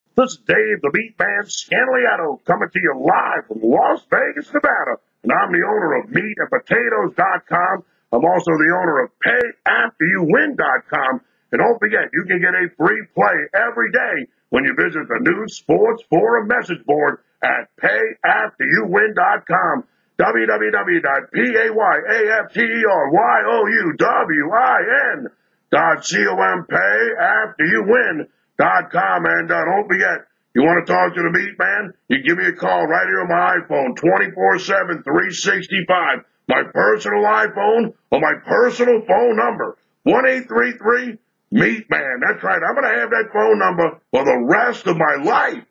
This is Dave, the MeatMan Scandaliato, coming to you live from Las Vegas, Nevada. And I'm the owner of meatandpotatoes.com. I'm also the owner of payafteryouwin.com. And don't forget, you can get a free play every day when you visit the News Sports Forum message board at payafteryouwin.com. www.payafteryouwin.com. payafteryouwin.com. And don't forget, you want to talk to the MeatMan? You give me a call right here on my iPhone, 24/7, 365. My personal iPhone or my personal phone number, 1-833-MeatMan. That's right. I'm going to have that phone number for the rest of my life.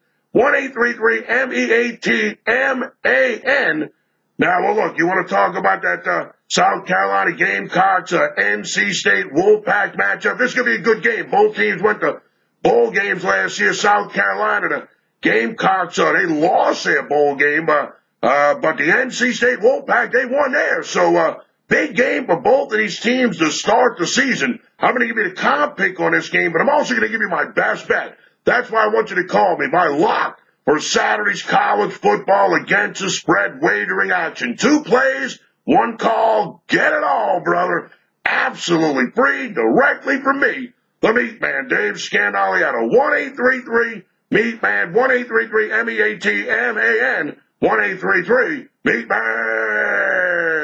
1-833-MEATMAN. Now, well, look, you want to talk about that South Carolina Gamecocks, NC State Wolfpack matchup? This is going to be a good game. Both teams went to bowl games last year. South Carolina, the Gamecocks, they lost their bowl game, but the NC State Wolfpack, they won there. So, big game for both of these teams to start the season. I'm going to give you the comp pick on this game, but I'm also going to give you my best bet. That's why I want you to call me, my lock for Saturday's college football against the spread wagering action. 2 plays, 1 call, get it all, brother. Absolutely free, directly from me, the MeatMan, Dave Scandaliato. 1-833-MeatMan, 1-833-MEATMAN, 1-833-MeatMan. 1-833-MEATMAN. 1-833-MEATMAN. 1-833-MEATMAN. 1-833-MEATMAN. 1-833-MEATMAN. 1-833-MEATMAN. 1-833-MEATMAN. 1-833-MEATMAN. 1-833-MEATMAN. 1-833-MEATMAN. 1-833-MEATMAN. 1-833-MEATMAN. 1-833-MEATMAN. 1-833-MEATMAN. 1-833-MEATMAN. 1-833-MEATMAN. 1-833-MEATMAN. 1-833-MEATMAN. 1-833-MEATMAN.